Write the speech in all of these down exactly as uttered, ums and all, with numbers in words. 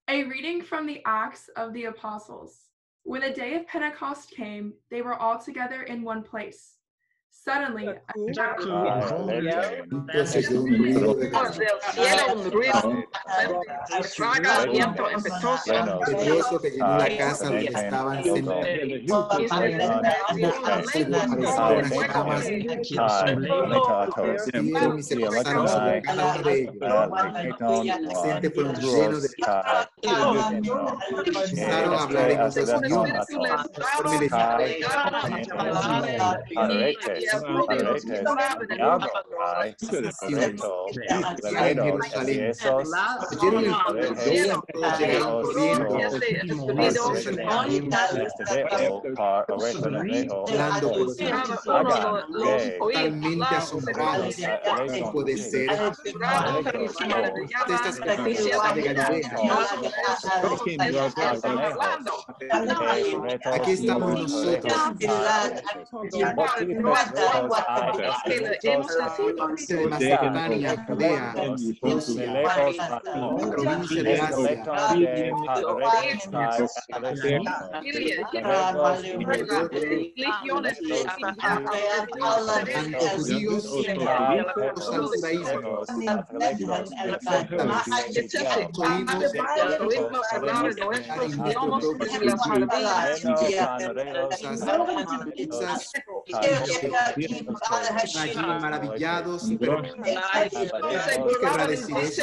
A reading from the Acts of the Apostles. When the day of Pentecost came, they were all together in one place. Suddenly, a Entonces de un ruido de un ruido viento impetuoso que llenó la casa donde estaban sentados. Aparecieron unas llamas y se pasaron sobre cada uno de ellos. La gente fue lleno de empezaron a hablar en otros idiomas conforme les en Jerusalén. Oyeron el todos llegaron corriendo hablando por los totalmente asombrados. No puede ser. Estas personas de Galilea. Aquí estamos nosotros. De Macedonia, Judea, Rusia, provincia de Asia, tanto judíos como los judaísmos. Allí maravillados, pero ¿qué querrá decir eso?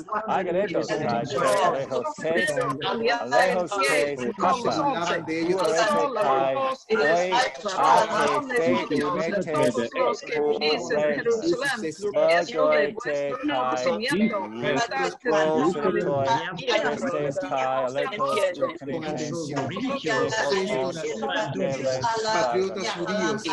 Hablaban de ellos con atención. Patriotas judíos,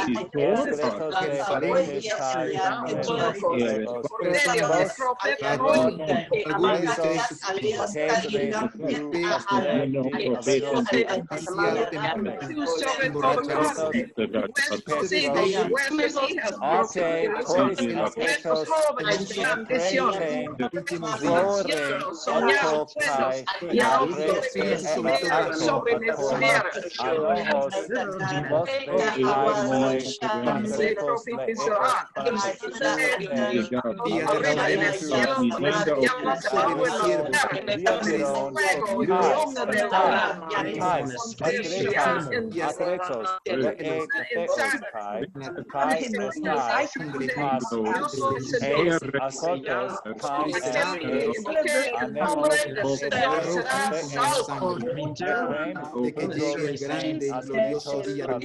de que llegue el grande y glorioso día del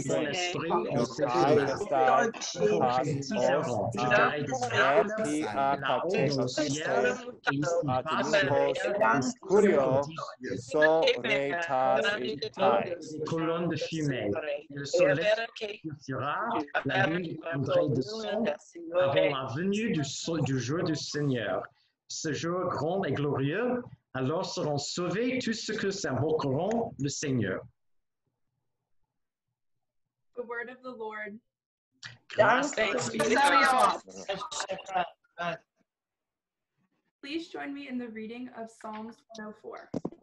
colonne de fumée. Le soleil sortira, la nuit viendrait de son avant la venue du, du jour du Seigneur. Ce jour grand et glorieux, alors seront sauvés tous ceux qui s'invoqueront le Seigneur. The word of the Lord. Please join me in the reading of Psalms one oh four.